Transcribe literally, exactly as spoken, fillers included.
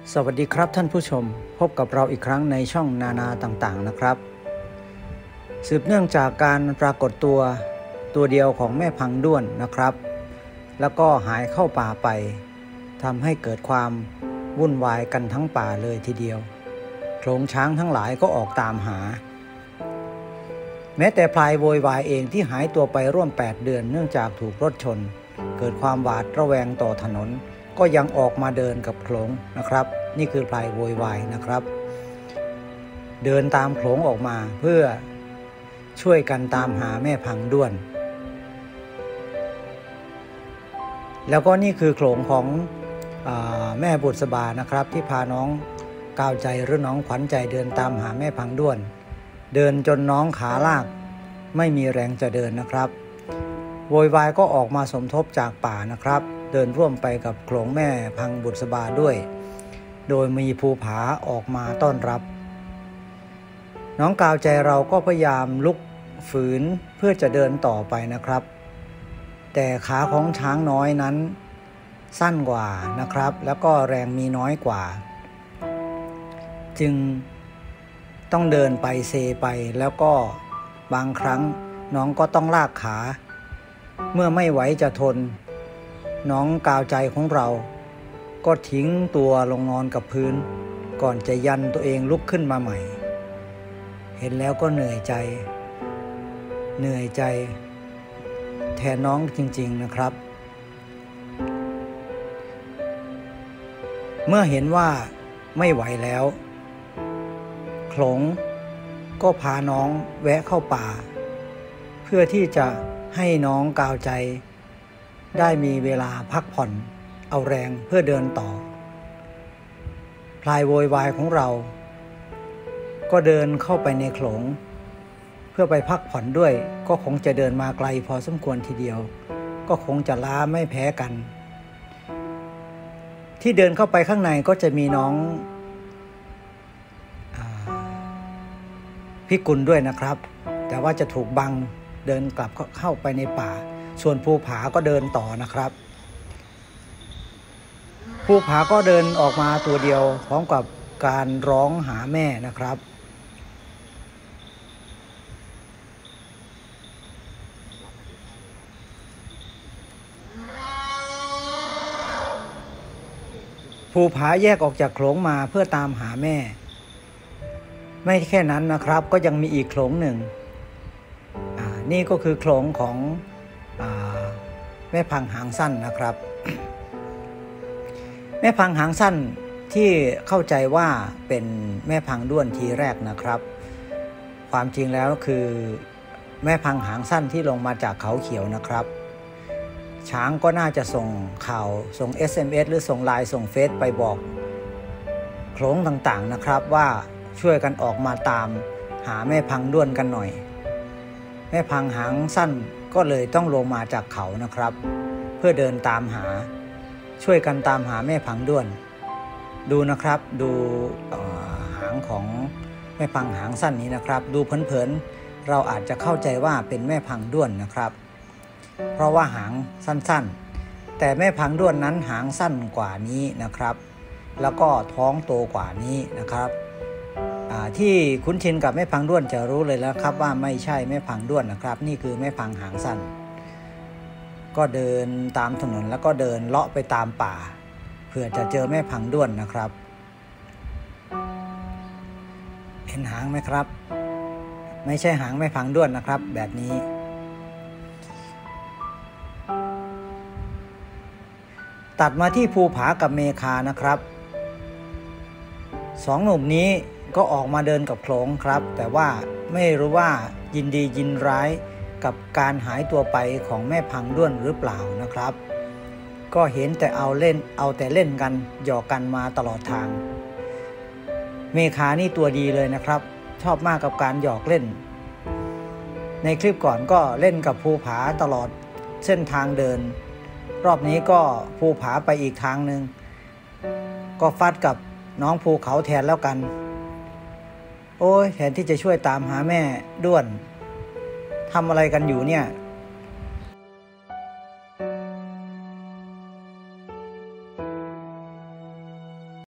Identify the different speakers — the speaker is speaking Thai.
Speaker 1: สวัสดีครับท่านผู้ชมพบกับเราอีกครั้งในช่องนานาต่างๆนะครับสืบเนื่องจากการปรากฏตัวตัวเดียวของแม่พังด้วนนะครับแล้วก็หายเข้าป่าไปทำให้เกิดความวุ่นวายกันทั้งป่าเลยทีเดียวโขลงช้างทั้งหลายก็ออกตามหาแม้แต่พลายโวยวายเองที่หายตัวไปร่วมแปดเดือนเนื่องจากถูกรถชนเกิดความหวาดระแวงต่อถนนก็ยังออกมาเดินกับโขลงนะครับนี่คือพลายโวยวายนะครับเดินตามโขลงออกมาเพื่อช่วยกันตามหาแม่พังด้วนแล้วก็นี่คือโขลงของอ่าแม่บุษบานะครับที่พาน้องก้าวใจหรือน้องขวัญใจเดินตามหาแม่พังด้วนเดินจนน้องขาลากไม่มีแรงจะเดินนะครับโวยวายก็ออกมาสมทบจากป่านะครับเดินร่วมไปกับโขลงแม่พังบุษบาด้วยโดยมีภูผาออกมาต้อนรับน้องกาวใจเราก็พยายามลุกฝืนเพื่อจะเดินต่อไปนะครับแต่ขาของช้างน้อยนั้นสั้นกว่านะครับแล้วก็แรงมีน้อยกว่าจึงต้องเดินไปเซไปแล้วก็บางครั้งน้องก็ต้องลากขาเมื่อไม่ไหวจะทนน้องกาวใจของเราก็ทิ้งตัวลงนอนกับพื้นก่อนจะยันตัวเองลุกขึ้นมาใหม่เห็นแล้วก็เหนื่อยใจเหนื่อยใจแทนน้องจริงๆนะครับเมื่อเห็นว่าไม่ไหวแล้วโขลงก็พาน้องแวะเข้าป่าเพื่อที่จะให้น้องกาวใจได้มีเวลาพักผ่อนเอาแรงเพื่อเดินต่อพลายโวยวายของเราก็เดินเข้าไปในโขลงเพื่อไปพักผ่อนด้วยก็คงจะเดินมาไกลพอสมควรทีเดียวก็คงจะล้าไม่แพ้กันที่เดินเข้าไปข้างในก็จะมีน้องพิกุลด้วยนะครับแต่ว่าจะถูกบังเดินกลับเข้าไปในป่าส่วนภูผาก็เดินต่อนะครับภูผาก็เดินออกมาตัวเดียวพร้อมกับการร้องหาแม่นะครับภูผาแยกออกจากโขลงมาเพื่อตามหาแม่ไม่แค่นั้นนะครับก็ยังมีอีกโขลงหนึ่งอ่านี่ก็คือโขลงของอ่าแม่พังหางสั้นนะครับแม่พังหางสั้นที่เข้าใจว่าเป็นแม่พังด้วนทีแรกนะครับความจริงแล้วคือแม่พังหางสั้นที่ลงมาจากเขาเขียวนะครับช้างก็น่าจะส่งข่าวส่ง เอส เอ็ม เอส หรือส่งไลน์ส่งเฟซไปบอกโขลงต่างๆนะครับว่าช่วยกันออกมาตามหาแม่พังด้วนกันหน่อยแม่พังหางสั้นก็เลยต้องลงมาจากเขานะครับเพื่อเดินตามหาช่วยกันตามหาแม่พังด้วนดูนะครับดูหางของแม่พังหางสั้นนี้นะครับดูเผินๆเราอาจจะเข้าใจว่าเป็นแม่พังด้วนนะครับเพราะว่าหางสั้นๆแต่แม่พังด้วนนั้นหางสั้นกว่านี้นะครับแล้วก็ท้องโตกว่านี้นะครับที่คุ้นชินกับแม่พังด้วนจะรู้เลยแล้วครับว่าไม่ใช่แม่พังด้วนนะครับนี่คือแม่พังหางสั้นก็เดินตามถนนแล้วก็เดินเลาะไปตามป่าเพื่อจะเจอแม่พังด้วนนะครับเห็นหางไหมครับไม่ใช่หางแม่พังด้วนนะครับแบบนี้ตัดมาที่ภูผากับเมฆานะครับสองหนุ่มนี้ก็ออกมาเดินกับโขลงครับแต่ว่าไม่รู้ว่ายินดียินร้ายกับการหายตัวไปของแม่พังด้วนหรือเปล่านะครับก็เห็นแต่เอาเล่นเอาแต่เล่นกันหยอกกันมาตลอดทางเมฆานี่ตัวดีเลยนะครับชอบมากกับการหยอกเล่นในคลิปก่อนก็เล่นกับภูผาตลอดเส้นทางเดินรอบนี้ก็ภูผาไปอีกทางหนึ่งก็ฟัดกับน้องภูเขาแทนแล้วกันโอ้ยแทนที่จะช่วยตามหาแม่ด้วนทำอะไรกันอยู่เนี่ย